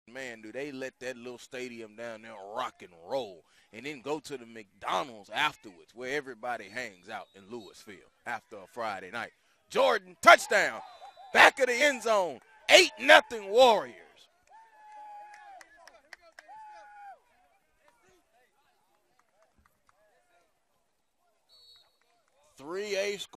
man, do they let that little stadium down there rock and roll and then go to the McDonald's afterwards where everybody hangs out in Louisville after a Friday night. Jordan, touchdown, back of the end zone, 8-0 Warriors. 3A score.